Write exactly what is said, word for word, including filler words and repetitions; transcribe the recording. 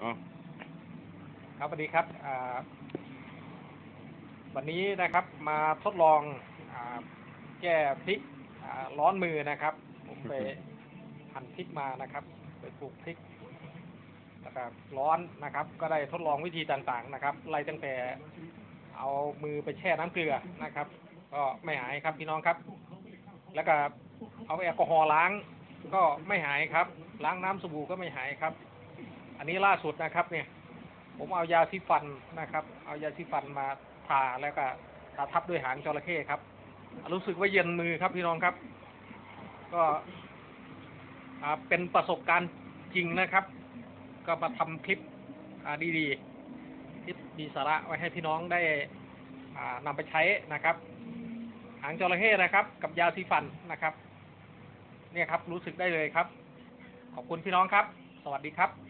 อ๋อครับสวัสดีครับวันนี้นะครับมาทดลองอแก้พริกร้อนมือนะครับผมไปหั่นพริกมานะครับไปปลูกพริกนะครับร้อนนะครับ ก็ได้ทดลองวิธีต่างๆนะครับไล่ตั้งแต่เอามือไปแช่น้ำเกลือนะครับ ก็ไม่หายครับพี่น้องครับ แล้วก็เอาแอลกอฮอล์ล้างก็ไม่หายครับ ล้างน้ำสบู่ก็ไม่หายครับ อันนี้ล่าสุดนะครับเนี่ยผมเอายาสีฟันนะครับ เอายาสีฟันมาทาแล้วก็ทาทับด้วยหางจระเข้ครับ รู้สึกว่าเย็นมือครับพี่น้องครับ ก็เป็นประสบการณ์จริงนะครับ ก็มาทำคลิปดีๆคลิปมีสาระไว้ให้พี่น้องได้นำไปใช้นะครับ หางจระเข้นะครับ กับยาสีฟันนะครับ เนี่ยครับรู้สึกได้เลยครับ ขอบคุณพี่น้องครับ สวัสดีครับ